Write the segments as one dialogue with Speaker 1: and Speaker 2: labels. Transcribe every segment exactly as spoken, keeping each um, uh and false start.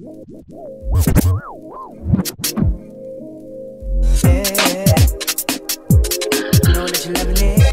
Speaker 1: Know that you're loving it.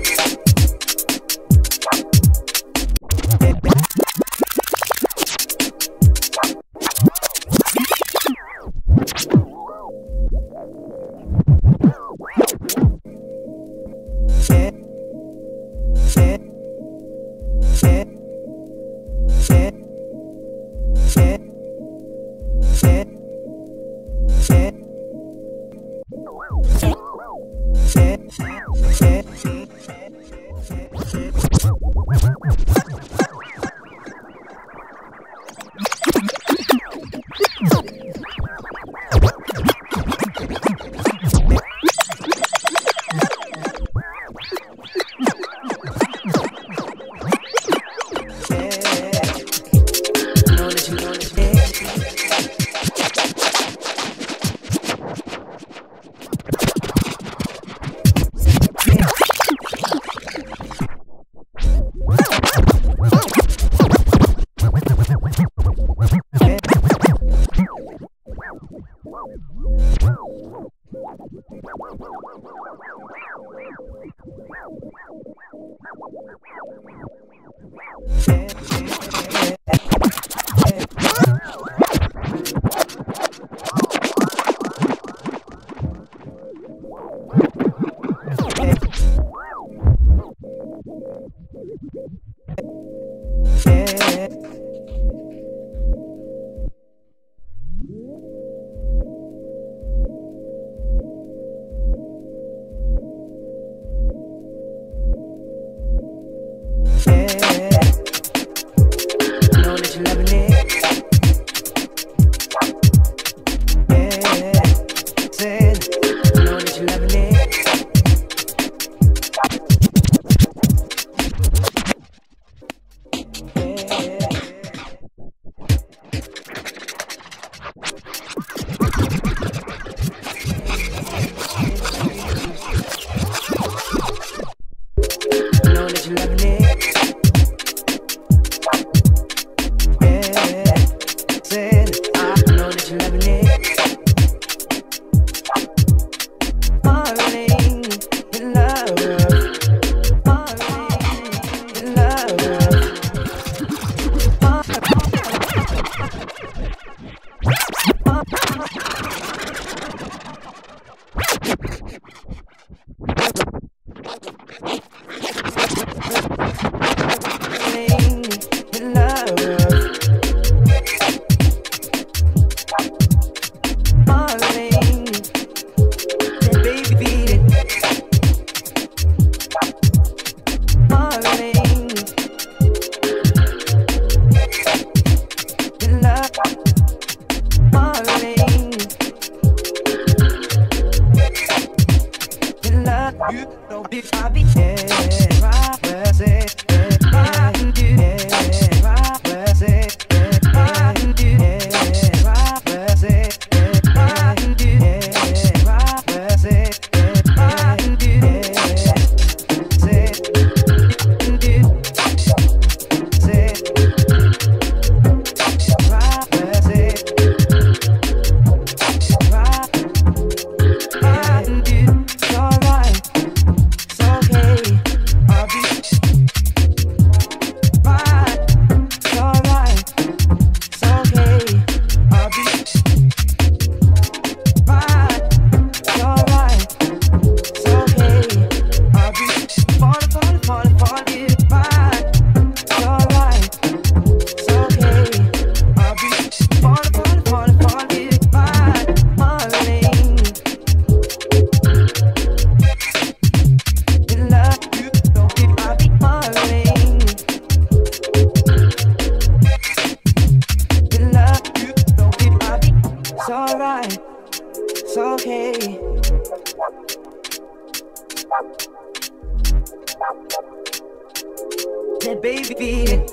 Speaker 2: That baby beat it.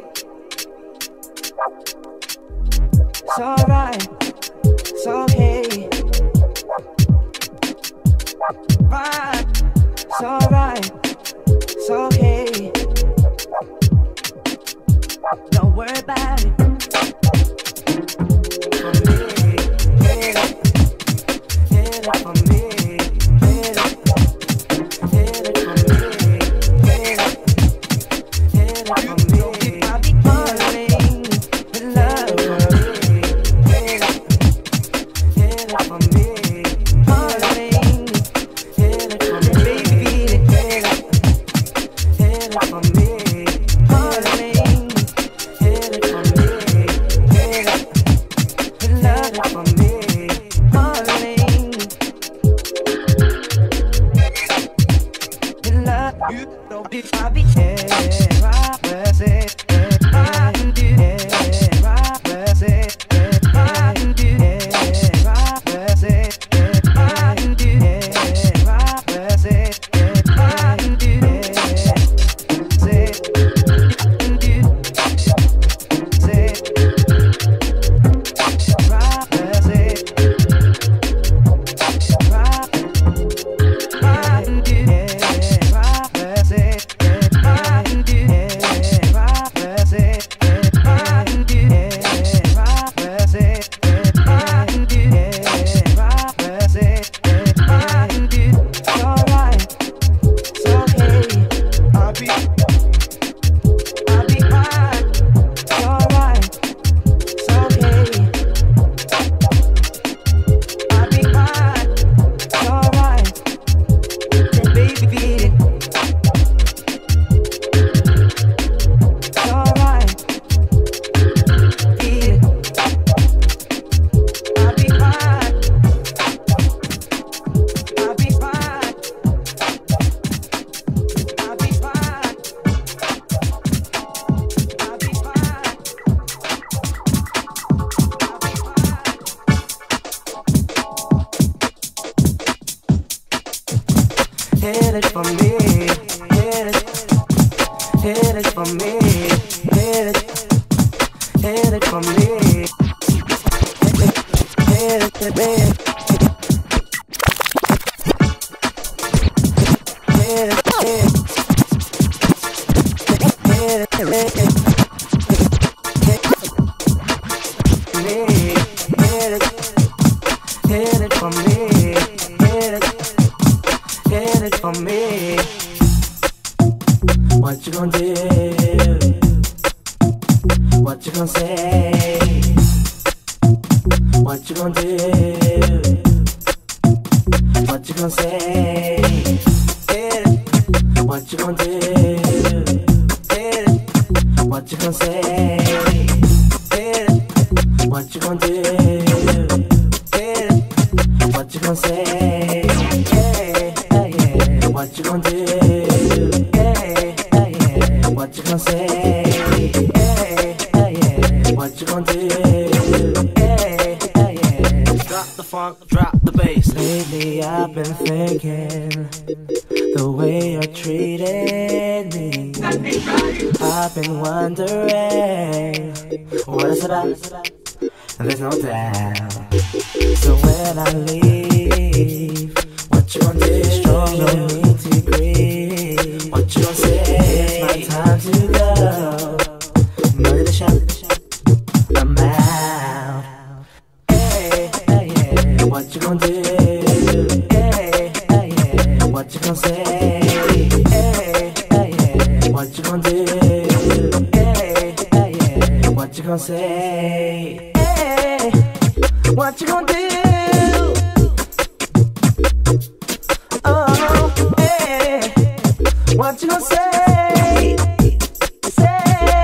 Speaker 2: It's alright, it's okay. Right, it's alright, it's okay. Don't worry about it. hit it for me, hit it, hit it for me, hit it, hit it for me, hit it, hit it, hit it.
Speaker 1: What you gonna do? What you gonna say? What you gonna do? What you gonna say? What you gonna do? What you gonna say? What you gonna do? What you gonna say? What you gonna do? What you gonna say? What you gonna do? Drop the funk, drop the bass.
Speaker 2: Lately I've been thinking the way you're treating me. I've been wondering what it's about. There's no doubt. So when I leave, what you gonna do? Strong, no need to grieve. What you gonna say? It's my time to go. Murder the shout, I'm out. Hey, hey, yeah. What you gonna do? Hey, hey, yeah. What you gonna say? Hey, hey, yeah. What you gonna do? Hey, hey, yeah. What you gonna say? Hey, what you gonna do? Oh, hey, what you gonna say? Say.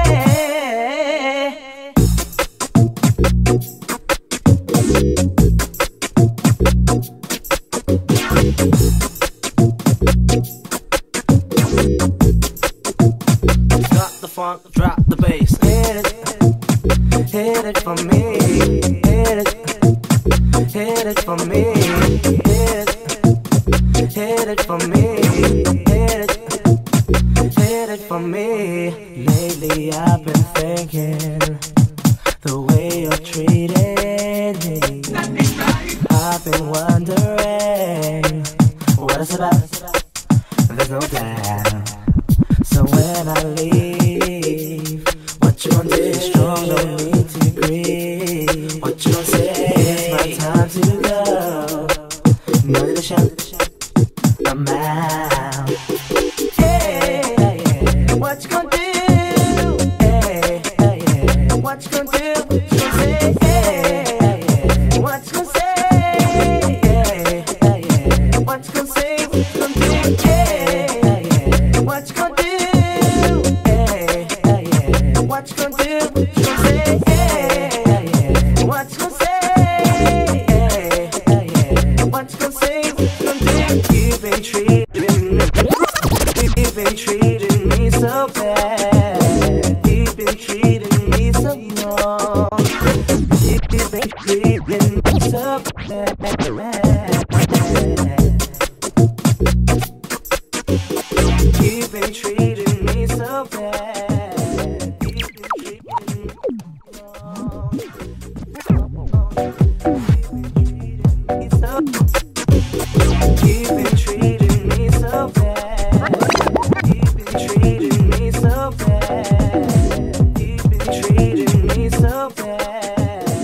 Speaker 1: Drop the funk, drop the bass.
Speaker 2: Hit it, hit it for me. Hit it, hit it for me. Hit it, hit it for me. Hit it, hit it for me. Lately I've been thinking the way you're treating me. I've been wondering what it's about. There's no doubt. So when I leave, what you gonna do? Strong, no need to grieve. What you gonna say? It's my time to go. Murder the shout, I'm out. Hey, hey, yeah. What you gonna do? Hey, hey, yeah. What you gonna do? What you gonna say? Hey, hey, yeah. What you gonna say? Hey, hey, yeah. What you gonna say? What you gonna do? Hey, hey, yeah. What you gonna do? Hey, hey, yeah. What you gonna do? What you gonna say? Hey, hey, yeah. What you gonna say? Hey, hey, yeah. What you gonna say? What you gonna do? You've been treating me, you've been treating me so bad. You've been treating me so wrong. You've been treating me so bad. You've been treating me so bad. You've been treating me wrong. You've been treating me so bad. You've been treating me so bad. You've been treating me so bad.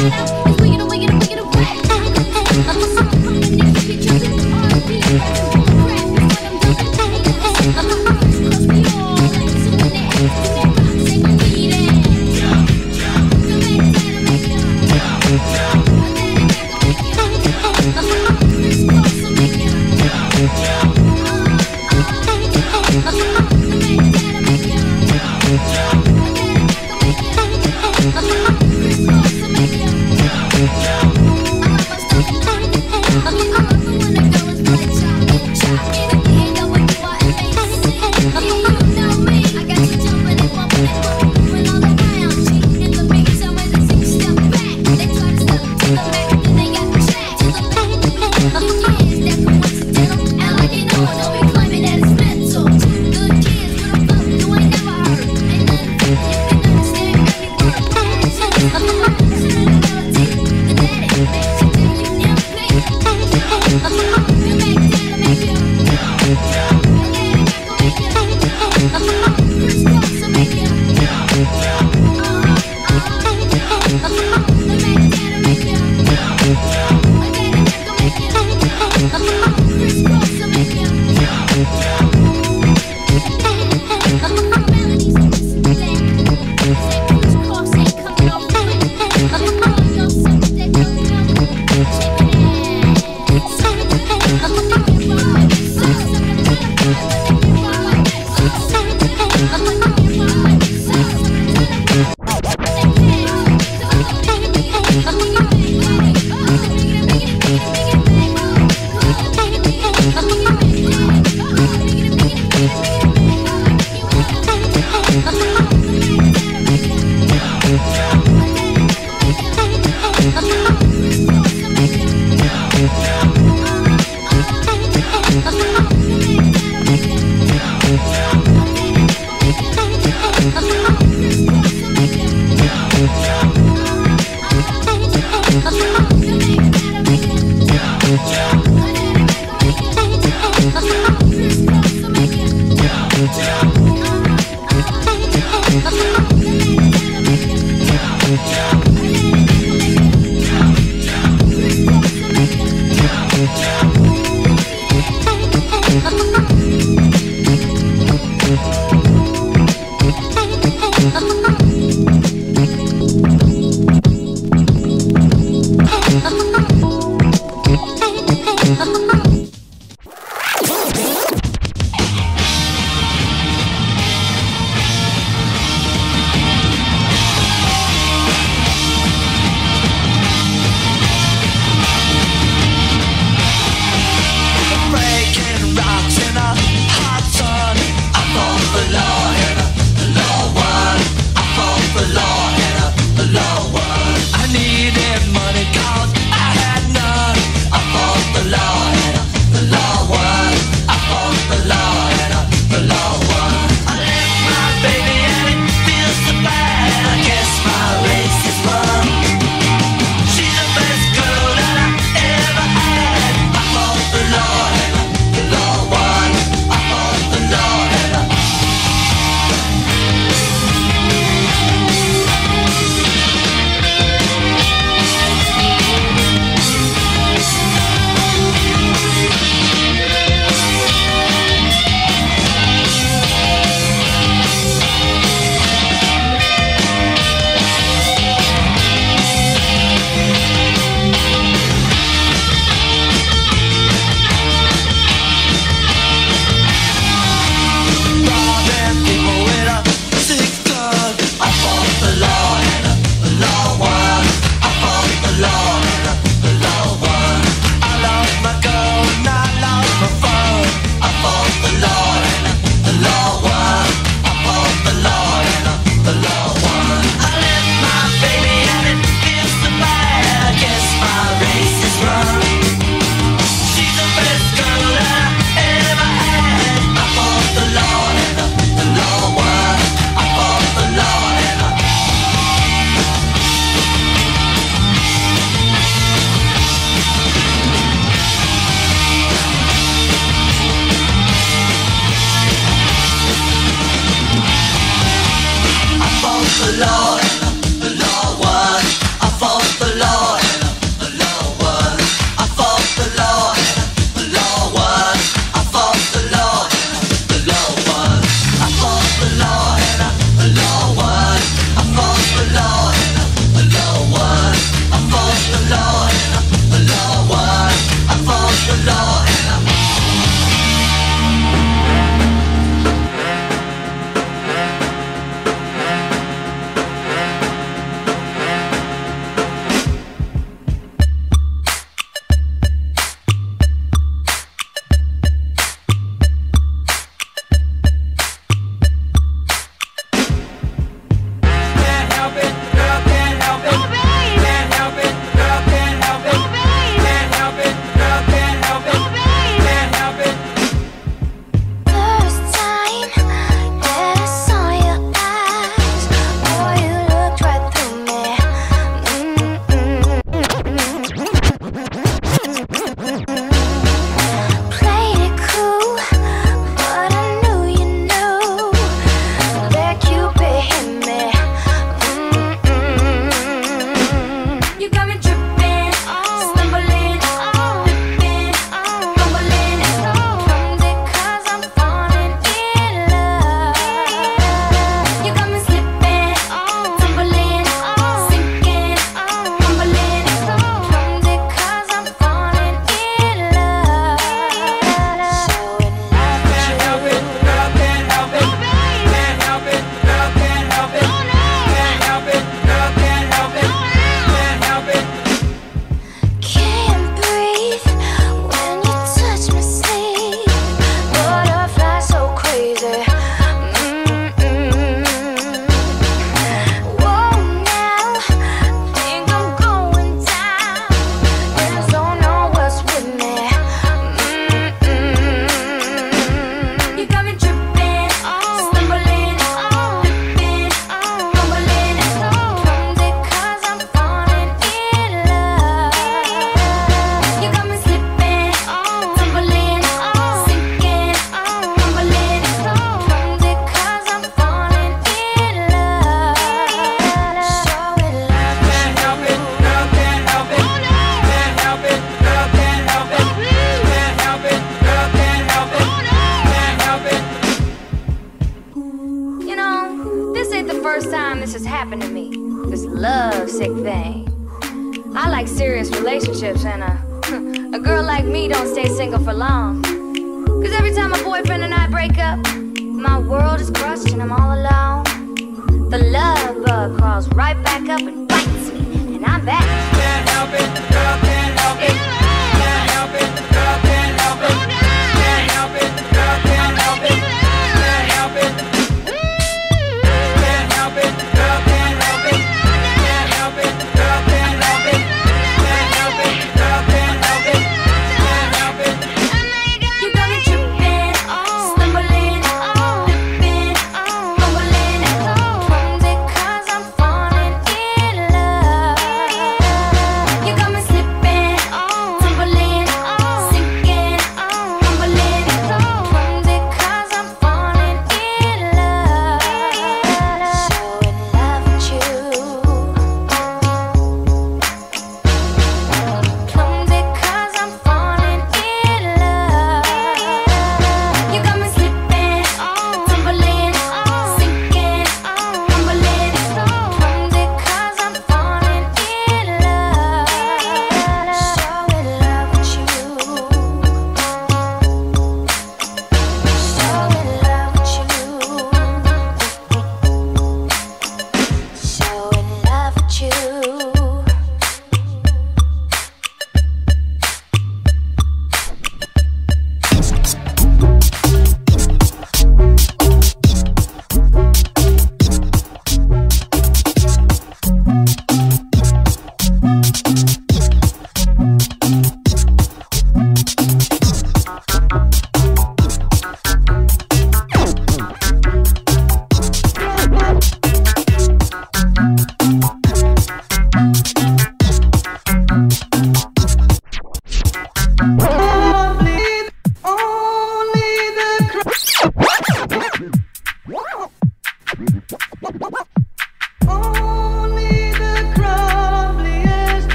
Speaker 3: Yeah. happened to me. This love sick thing. I like serious relationships, and a, a girl like me don't stay single for long. Cause every time my boyfriend and I break up, my world is crushed and I'm all alone. The love bug crawls right back up and bites me, and I'm back.
Speaker 2: Can't help it, girl, can't help it. Can't help it, girl, can't help it. Can't help it, girl, can't help it. Can't help it. Can't help it, girl, can't help it. Can't help it, girl, can't help it. Can't help it, girl, can't help it. Can't help it.
Speaker 3: You got me tripping, stumbling, flipping, fumbling. Cause I'm falling in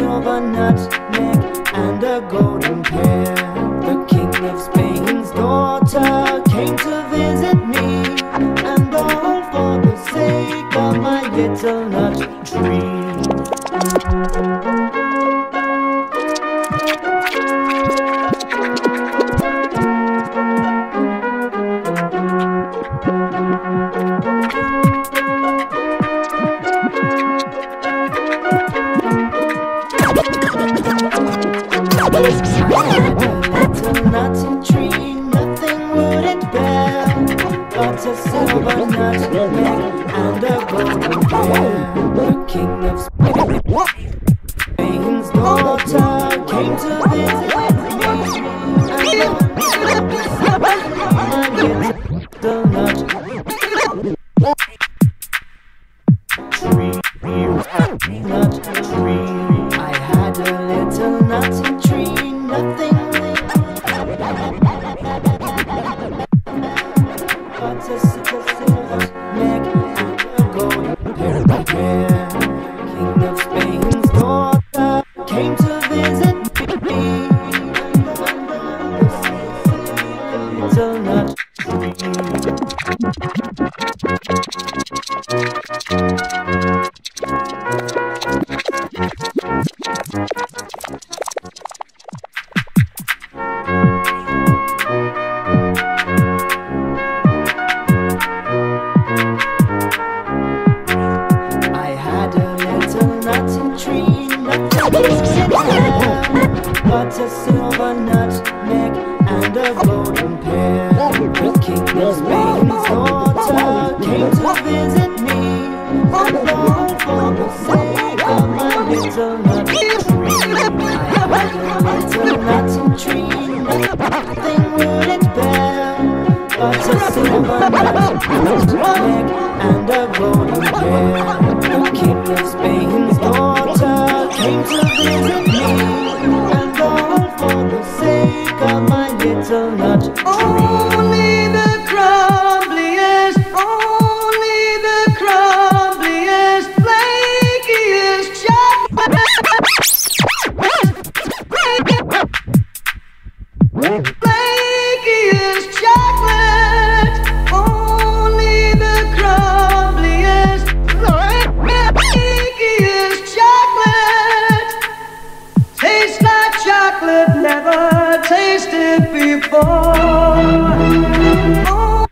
Speaker 2: silver nutmeg and a golden pear. The king of Spain's daughter came to visit me, and all for the sake of my little nut tree. Little nutty tree, nothing would it bear but a silver nutmeg and a golden pear. The king of Spain's daughter came to visit me, and my little nut tree, nut tree. I had a little nutty tree, nothing but a silver nutmeg and a golden pear. King of Spain's daughter came to visit me, little nut tree. But a silver nutmeg and a golden pear. The king of Spain's daughter came to visit me, and all for the sake of my little nut tree. I had a little nutty tree, nothing would it bear but a silver nutmeg and a golden pear. The king of Spain's daughter came to visit me, and all for the sake of my little nut tree. Only the crumbliest, only the crumbliest, flakiest chocolate, flakiest chocolate, only the crumbliest, flakiest chocolate. Tastes like chocolate never tasted before. Oh.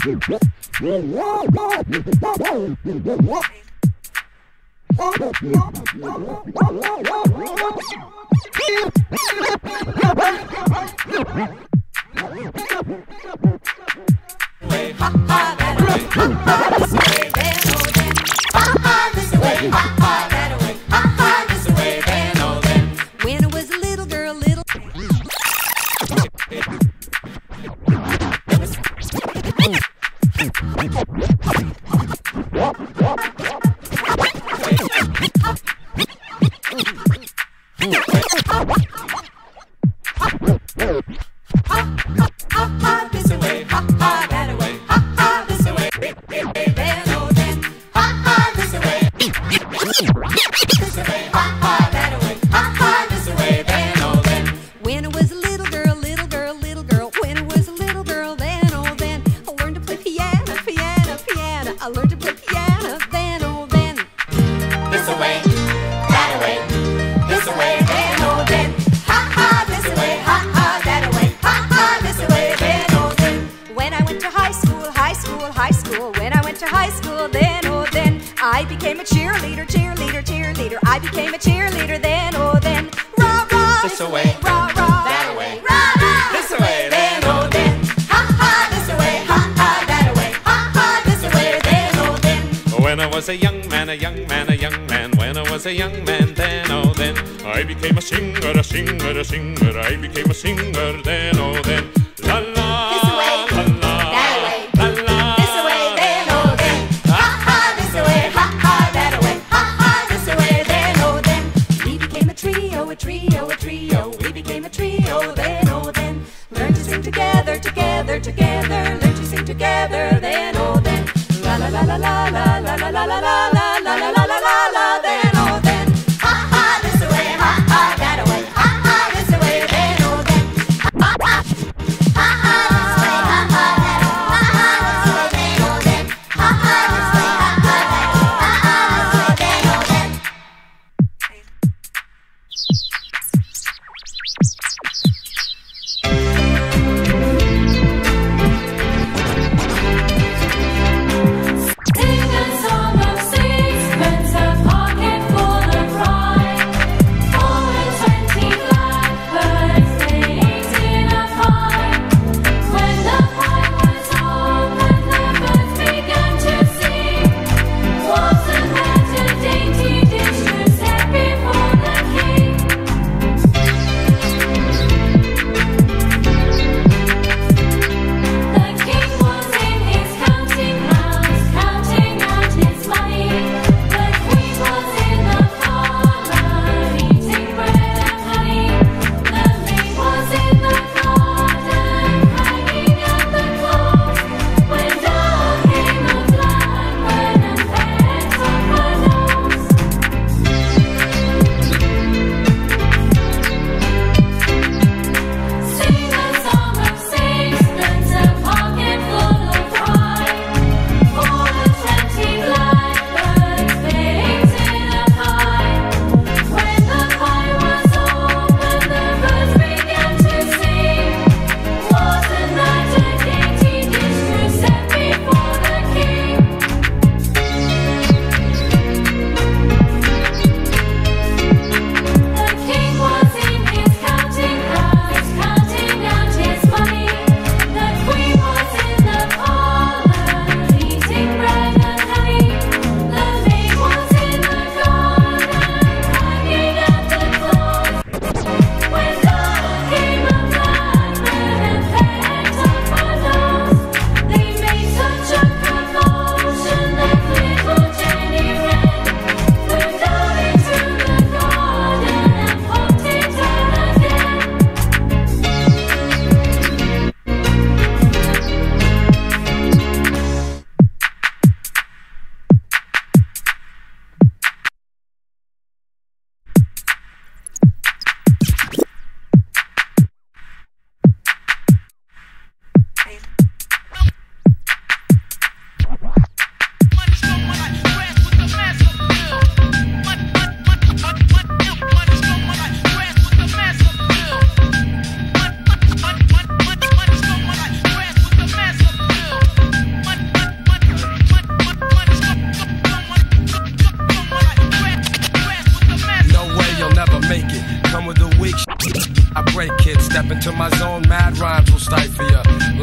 Speaker 4: When I was a little girl, little When I was a little girl, little girl, little girl. When I was a little girl, then oh then I learned to play piano, piano, piano. I learned to play piano, then oh then.
Speaker 2: This away, that away, this away, then oh then. Ha ha, this away, ha ha, that away, ha ha, this away, then oh then.
Speaker 4: When I went to high school, high school, high school. When I went to high school, then oh then I became a cheerleader, cheerleader, cheerleader. I became a cheerleader, then oh then. Rah rah,
Speaker 2: This away,
Speaker 4: rah rah,
Speaker 2: that away,
Speaker 4: rah rah.
Speaker 2: this away, then oh then. Ha ha, this away, ha ha, that away, ha ha, this away, then oh then.
Speaker 5: When I was a young man, a young man, a young man. When I was a young man, then oh then I became a singer, a singer, a singer. I became a singer, then oh then. La la,
Speaker 2: This away,
Speaker 5: la la,
Speaker 2: that away,
Speaker 5: la la.
Speaker 2: this away, then oh then. Ha ha, this away, ha ha, that away, ha ha, this away, then oh then.
Speaker 4: We became a trio, a trio, a trio. We became a trio, then oh then. Learn to sing together, together, together. Learn to sing together, then oh then. La la la la la la la la la la la la la la la la la. Then oh then.
Speaker 2: Ha ha, this away, ha ha, that away, ha ha, this away, then oh then. Ha ha, ha ha, this way, ha ha, that away, ha ha, this way, then oh then. Ha ha, this way, ha ha, that away, ha ha, this way, then oh then.
Speaker 6: Sing a song of sixpence of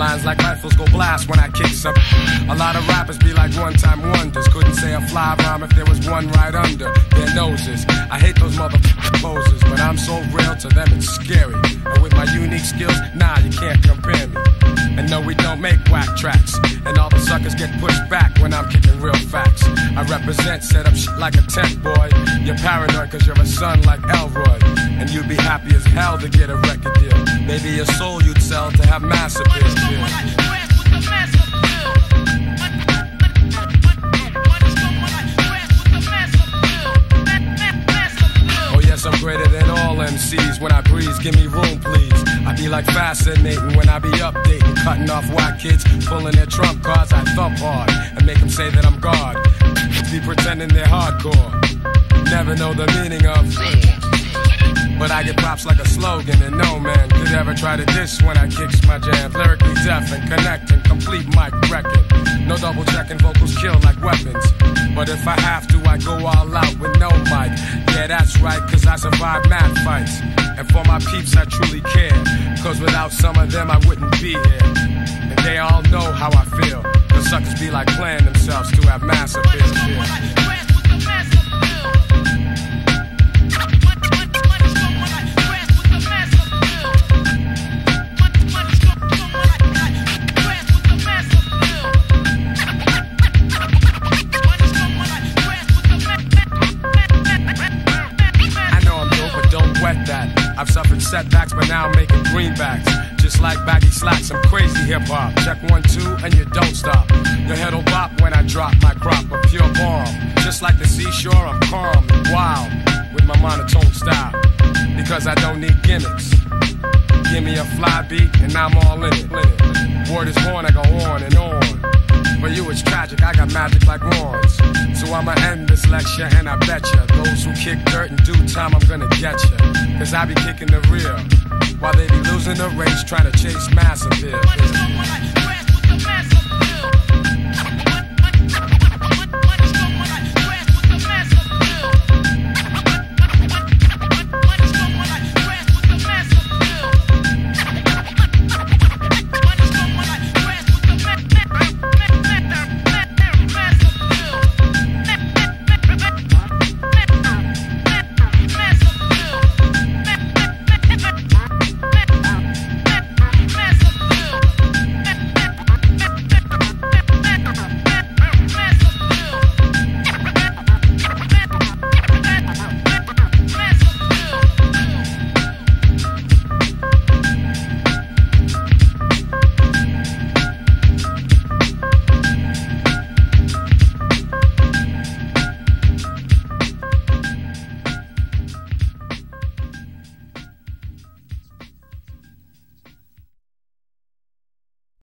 Speaker 6: Lines like rifles go blast when I kick some. A lot of rappers be like one-time wonders. Couldn't say a fly rhyme if there was one right under their noses. I hate those motherfucking poses, but I'm so real to them it's scary. And with my unique skills, nah, you can't compare me. And no, we don't make whack tracks. And all the suckers get pushed back when I'm kicking real facts. I represent, set up shit like a tent, boy. You're paranoid cause you're a son like Elroy. And you'd be happy as hell to get a record deal. Maybe your soul you'd sell to have mass appeal. I'm greater than all M Cs. When I breeze, give me room, please. I be like fascinating when I be updating, cutting off white kids, pulling their trump cards. I thump hard and make them say that I'm God. Be pretending they're hardcore. Never know the meaning of. But I get props like a slogan, and no man could ever try to diss when I kicks my jam. Lyrically deaf and connecting, complete mic wrecking. No double checking, vocals kill like weapons. But if I have to, I go all out with no mic. Yeah, that's right, cause I survive mad fights. And for my peeps, I truly care. Cause without some of them, I wouldn't be here. And they all know how I feel. The suckers be like playing themselves to have mass appeal. I've suffered setbacks, but now I'm making greenbacks. Just like baggy slacks, I'm crazy hip-hop. Check one, two, and you don't stop. Your head'll bop when I drop my crop of pure bomb. Just like the seashore, I'm calm and wild with my monotone style. Because I don't need gimmicks. Give me a fly beat, and I'm all in it. Word is born, I go on and on. For you it's tragic, I got magic like wands. So I'ma end this lecture and I betcha those who kick dirt in due time, I'm gonna get ya. Cause I be kicking the real, while they be losing the race trying to chase mass appeal.